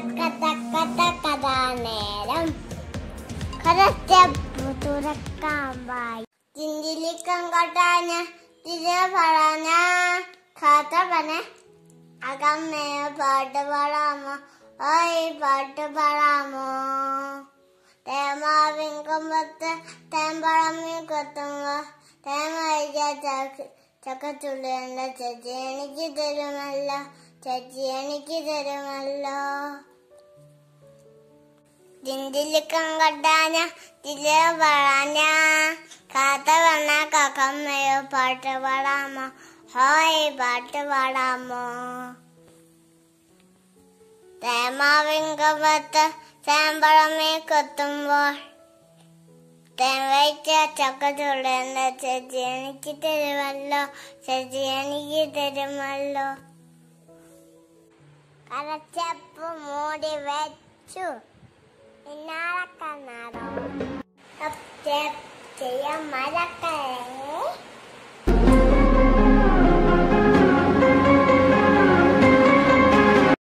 കഥ കഥ കഥാനേരം കഥച്ചപ്പു തുറക്കാൻ വായി ചിന്തിലിക്കം കൊട്ടാന തിര പറഞ്ഞ കഥ പറഞ്ഞ അകമ്മയോ പാട്ട് പാടാമോ ഓയ് പാട്ട് പാടാമോ തേമാവിൻ കൊമ്പത്ത് തേമ്പഴമീ കൊത്തുമ്പോ തേമ ചക്കച്ചുള്ളിന്റെ ചേച്ചി എനിക്ക് തരുമല്ലോ ചേച്ചി എനിക്ക് തരുമല്ലോ ചിന്തിലിക്കം കൊട്ടാന തിര പറഞ്ഞ കഥ പറഞ്ഞ കക്കമ്മയോ പാട്ട് പാടാമോ ഹോയ് പാട്ട് പാടാമോ തേമാവിൻ കൊമ്പത്ത് തേമ്പഴമീ കൊത്തുമ്പോൾ തേൻ വെച്ച ചക്കച്ചുള്ളിന്റെ ചേച്ചി എനിക്ക് തരുമല്ലോ ചേച്ചി എനിക്ക് തരുമല്ലോ കരച്ചപ്പ് മൂടി വെച്ചു പിന്നാലെ കണ്ണാടോ ചെയ്യാൻ മഴക്കേ